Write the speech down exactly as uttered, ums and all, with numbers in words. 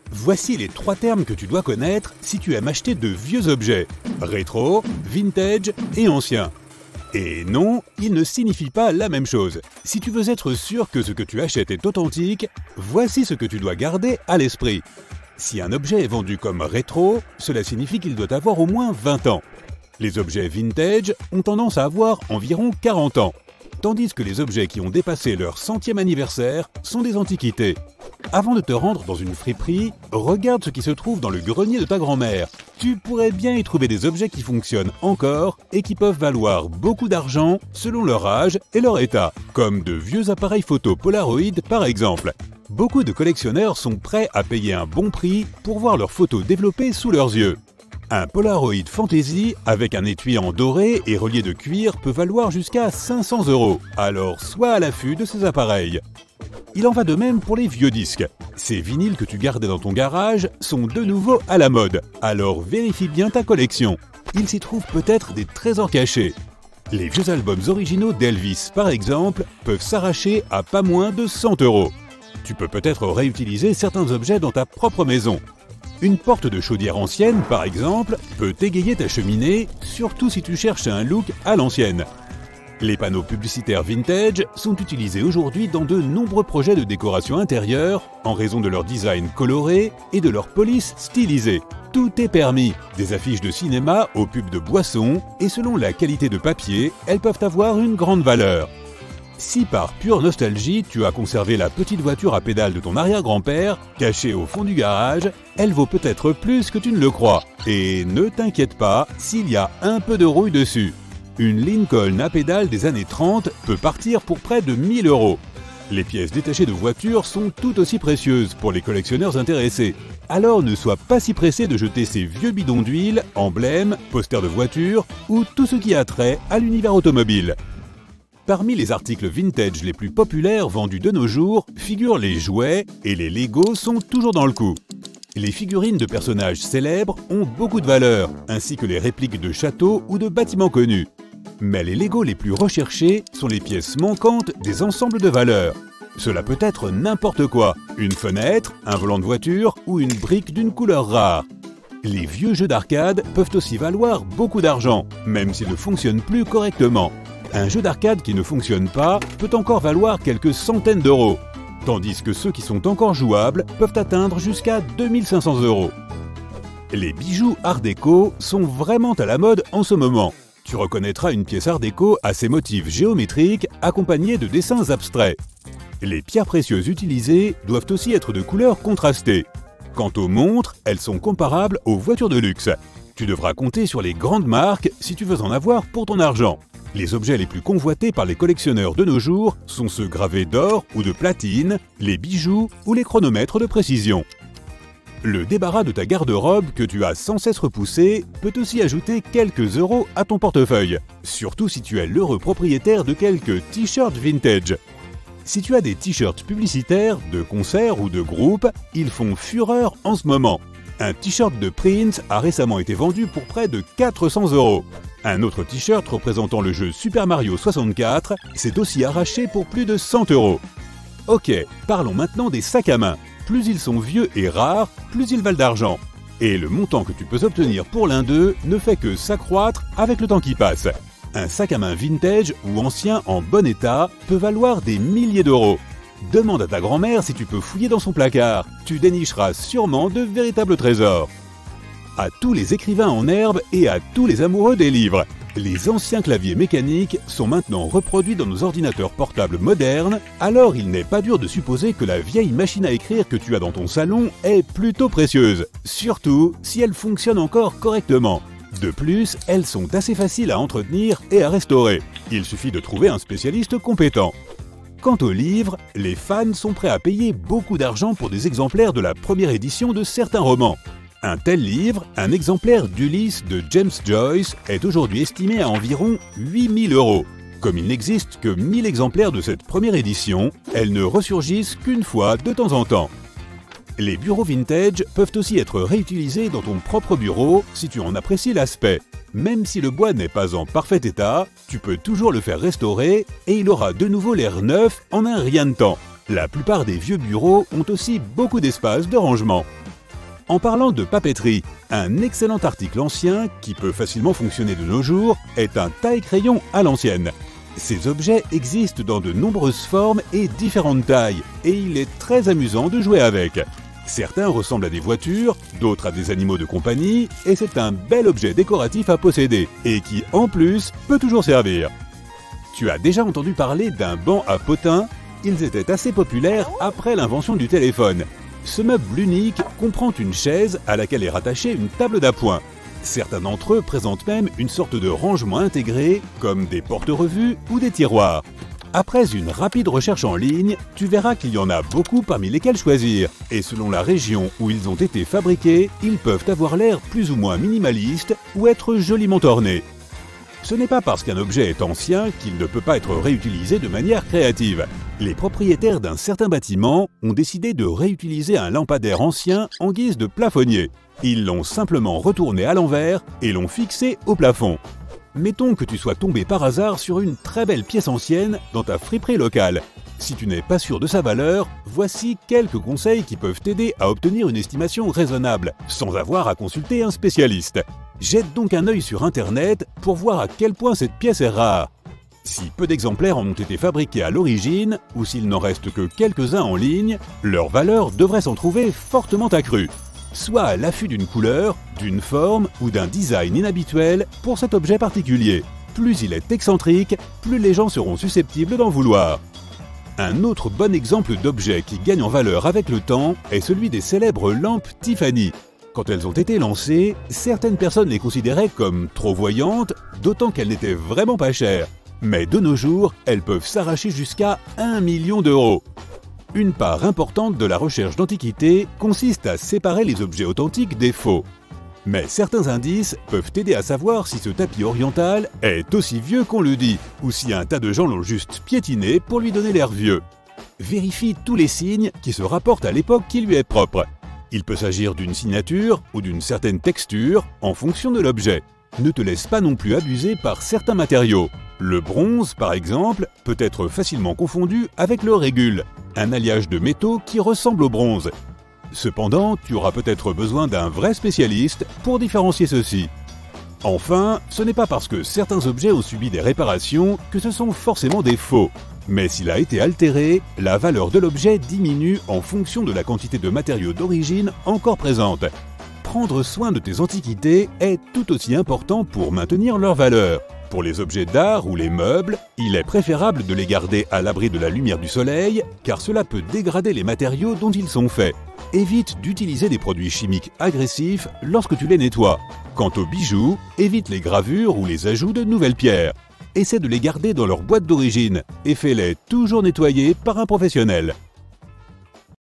Voici les trois termes que tu dois connaître si tu aimes acheter de vieux objets: rétro, vintage et ancien. Et non, ils ne signifient pas la même chose. Si tu veux être sûr que ce que tu achètes est authentique, voici ce que tu dois garder à l'esprit. Si un objet est vendu comme rétro, cela signifie qu'il doit avoir au moins vingt ans. Les objets vintage ont tendance à avoir environ quarante ans, tandis que les objets qui ont dépassé leur centième anniversaire sont des antiquités. Avant de te rendre dans une friperie, regarde ce qui se trouve dans le grenier de ta grand-mère. Tu pourrais bien y trouver des objets qui fonctionnent encore et qui peuvent valoir beaucoup d'argent selon leur âge et leur état, comme de vieux appareils photo Polaroid par exemple. Beaucoup de collectionneurs sont prêts à payer un bon prix pour voir leurs photos développées sous leurs yeux. Un Polaroid Fantasy avec un étui en doré et relié de cuir peut valoir jusqu'à cinq cents euros, alors sois à l'affût de ces appareils. Il en va de même pour les vieux disques. Ces vinyles que tu gardais dans ton garage sont de nouveau à la mode, alors vérifie bien ta collection. Il s'y trouve peut-être des trésors cachés. Les vieux albums originaux d'Elvis, par exemple, peuvent s'arracher à pas moins de cent euros. Tu peux peut-être réutiliser certains objets dans ta propre maison. Une porte de chaudière ancienne, par exemple, peut égayer ta cheminée, surtout si tu cherches un look à l'ancienne. Les panneaux publicitaires vintage sont utilisés aujourd'hui dans de nombreux projets de décoration intérieure en raison de leur design coloré et de leur police stylisée. Tout est permis, des affiches de cinéma aux pubs de boissons, et selon la qualité de papier, elles peuvent avoir une grande valeur. Si par pure nostalgie, tu as conservé la petite voiture à pédales de ton arrière-grand-père, cachée au fond du garage, elle vaut peut-être plus que tu ne le crois. Et ne t'inquiète pas s'il y a un peu de rouille dessus. Une Lincoln à pédales des années trente peut partir pour près de mille euros. Les pièces détachées de voitures sont tout aussi précieuses pour les collectionneurs intéressés. Alors ne sois pas si pressé de jeter ces vieux bidons d'huile, emblèmes, posters de voitures ou tout ce qui a trait à l'univers automobile. Parmi les articles vintage les plus populaires vendus de nos jours figurent les jouets, et les Lego sont toujours dans le coup. Les figurines de personnages célèbres ont beaucoup de valeur, ainsi que les répliques de châteaux ou de bâtiments connus. Mais les Lego les plus recherchés sont les pièces manquantes des ensembles de valeurs. Cela peut être n'importe quoi, une fenêtre, un volant de voiture ou une brique d'une couleur rare. Les vieux jeux d'arcade peuvent aussi valoir beaucoup d'argent, même s'ils ne fonctionnent plus correctement. Un jeu d'arcade qui ne fonctionne pas peut encore valoir quelques centaines d'euros, tandis que ceux qui sont encore jouables peuvent atteindre jusqu'à deux mille cinq cents euros. Les bijoux art déco sont vraiment à la mode en ce moment. Tu reconnaîtras une pièce art déco à ses motifs géométriques accompagnés de dessins abstraits. Les pierres précieuses utilisées doivent aussi être de couleurs contrastées. Quant aux montres, elles sont comparables aux voitures de luxe. Tu devras compter sur les grandes marques si tu veux en avoir pour ton argent. Les objets les plus convoités par les collectionneurs de nos jours sont ceux gravés d'or ou de platine, les bijoux ou les chronomètres de précision. Le débarras de ta garde-robe que tu as sans cesse repoussé peut aussi ajouter quelques euros à ton portefeuille, surtout si tu es l'heureux propriétaire de quelques t-shirts vintage. Si tu as des t-shirts publicitaires, de concerts ou de groupes, ils font fureur en ce moment. Un t-shirt de Prince a récemment été vendu pour près de quatre cents euros. Un autre t-shirt représentant le jeu Super Mario soixante-quatre s'est aussi arraché pour plus de cent euros. Ok, parlons maintenant des sacs à main. Plus ils sont vieux et rares, plus ils valent d'argent. Et le montant que tu peux obtenir pour l'un d'eux ne fait que s'accroître avec le temps qui passe. Un sac à main vintage ou ancien en bon état peut valoir des milliers d'euros. Demande à ta grand-mère si tu peux fouiller dans son placard. Tu dénicheras sûrement de véritables trésors. À tous les écrivains en herbe et à tous les amoureux des livres, les anciens claviers mécaniques sont maintenant reproduits dans nos ordinateurs portables modernes, alors il n'est pas dur de supposer que la vieille machine à écrire que tu as dans ton salon est plutôt précieuse, surtout si elle fonctionne encore correctement. De plus, elles sont assez faciles à entretenir et à restaurer. Il suffit de trouver un spécialiste compétent. Quant aux livres, les fans sont prêts à payer beaucoup d'argent pour des exemplaires de la première édition de certains romans. Un tel livre, un exemplaire d'Ulysse de James Joyce, est aujourd'hui estimé à environ huit mille euros. Comme il n'existe que mille exemplaires de cette première édition, elles ne ressurgissent qu'une fois de temps en temps. Les bureaux vintage peuvent aussi être réutilisés dans ton propre bureau si tu en apprécies l'aspect. Même si le bois n'est pas en parfait état, tu peux toujours le faire restaurer et il aura de nouveau l'air neuf en un rien de temps. La plupart des vieux bureaux ont aussi beaucoup d'espace de rangement. En parlant de papeterie, un excellent article ancien, qui peut facilement fonctionner de nos jours, est un taille-crayon à l'ancienne. Ces objets existent dans de nombreuses formes et différentes tailles, et il est très amusant de jouer avec. Certains ressemblent à des voitures, d'autres à des animaux de compagnie, et c'est un bel objet décoratif à posséder, et qui, en plus, peut toujours servir. Tu as déjà entendu parler d'un banc à potins? Ils étaient assez populaires après l'invention du téléphone. Ce meuble unique comprend une chaise à laquelle est rattachée une table d'appoint. Certains d'entre eux présentent même une sorte de rangement intégré, comme des porte-revues ou des tiroirs. Après une rapide recherche en ligne, tu verras qu'il y en a beaucoup parmi lesquels choisir. Et selon la région où ils ont été fabriqués, ils peuvent avoir l'air plus ou moins minimaliste ou être joliment ornés. Ce n'est pas parce qu'un objet est ancien qu'il ne peut pas être réutilisé de manière créative. Les propriétaires d'un certain bâtiment ont décidé de réutiliser un lampadaire ancien en guise de plafonnier. Ils l'ont simplement retourné à l'envers et l'ont fixé au plafond. Mettons que tu sois tombé par hasard sur une très belle pièce ancienne dans ta friperie locale. Si tu n'es pas sûr de sa valeur, voici quelques conseils qui peuvent t'aider à obtenir une estimation raisonnable, sans avoir à consulter un spécialiste. Jette donc un œil sur Internet pour voir à quel point cette pièce est rare. Si peu d'exemplaires en ont été fabriqués à l'origine, ou s'il n'en reste que quelques-uns en ligne, leur valeur devrait s'en trouver fortement accrue. Soit à l'affût d'une couleur, d'une forme ou d'un design inhabituel pour cet objet particulier. Plus il est excentrique, plus les gens seront susceptibles d'en vouloir. Un autre bon exemple d'objet qui gagne en valeur avec le temps est celui des célèbres lampes Tiffany. Quand elles ont été lancées, certaines personnes les considéraient comme trop voyantes, d'autant qu'elles n'étaient vraiment pas chères. Mais de nos jours, elles peuvent s'arracher jusqu'à un million d'euros. Une part importante de la recherche d'antiquité consiste à séparer les objets authentiques des faux. Mais certains indices peuvent t'aider à savoir si ce tapis oriental est aussi vieux qu'on le dit, ou si un tas de gens l'ont juste piétiné pour lui donner l'air vieux. Vérifie tous les signes qui se rapportent à l'époque qui lui est propre. Il peut s'agir d'une signature ou d'une certaine texture en fonction de l'objet. Ne te laisse pas non plus abuser par certains matériaux. Le bronze, par exemple, peut être facilement confondu avec le régule, un alliage de métaux qui ressemble au bronze. Cependant, tu auras peut-être besoin d'un vrai spécialiste pour différencier ceci. Enfin, ce n'est pas parce que certains objets ont subi des réparations que ce sont forcément des faux. Mais s'il a été altéré, la valeur de l'objet diminue en fonction de la quantité de matériaux d'origine encore présente. Prendre soin de tes antiquités est tout aussi important pour maintenir leur valeur. Pour les objets d'art ou les meubles, il est préférable de les garder à l'abri de la lumière du soleil, car cela peut dégrader les matériaux dont ils sont faits. Évite d'utiliser des produits chimiques agressifs lorsque tu les nettoies. Quant aux bijoux, évite les gravures ou les ajouts de nouvelles pierres. Essaie de les garder dans leur boîte d'origine et fais-les toujours nettoyer par un professionnel.